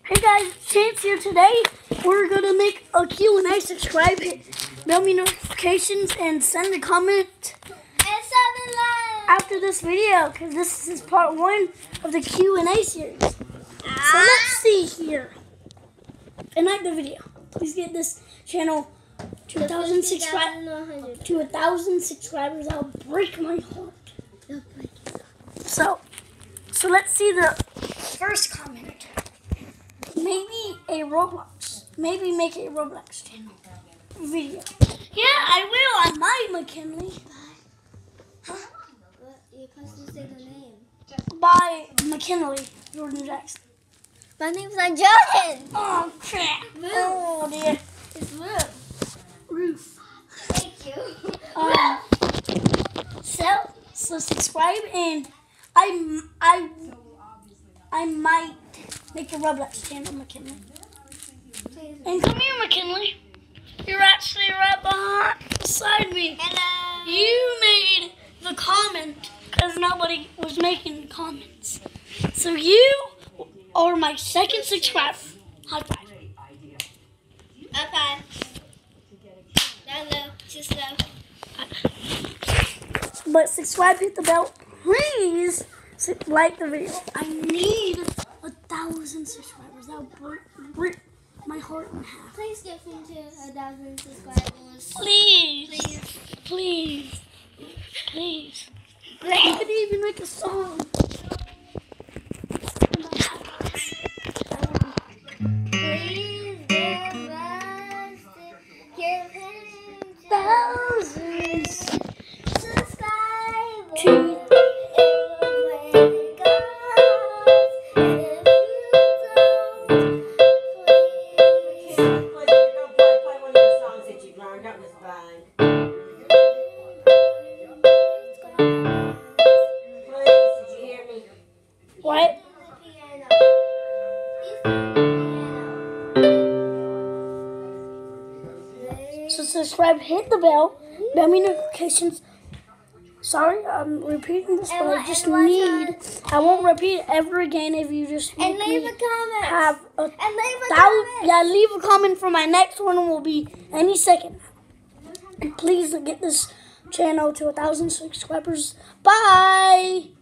Hey guys, Chance here. Today we're gonna make a Q&A. Subscribe, hit bell me notifications, and send a comment after this video, because this is part 1 of the Q&A series. So let's see here. And like the video. Please get this channel to 1,000 subscribers. To 1,000 subscribers, I'll break my heart. So let's see the first comment. Maybe a Roblox. Maybe make a Roblox channel video. Yeah, I will. On my McKinley. Huh? You're supposed to say the name. By McKinley Jordan Jackson. My name's not Jordan. Oh crap. Ruth. Oh dear. It's Ruth. Ruth. Thank you. So subscribe, and I might make a Roblox channel, McKinley. And come here, McKinley. You're actually right beside me. Hello. You made the comment because nobody was making comments. So you are my second subscriber. High five. Okay. Hello. Just But subscribe, hit the bell, please. Like the video. I need 1,000 subscribers. That will break my heart in half. Please get me to 1,000 subscribers. Please. Please. Please. I could even make a song. Please give us Thousands. subscribers. To what? So subscribe, hit the bell me notifications. Sorry, I'm repeating this, but I just need. I won't repeat it ever again if you just make And leave me a comment. have a And leave a thousand. comment. Yeah, leave a comment for my next one. Will be any second. And please get this channel to 1,000 subscribers. Bye.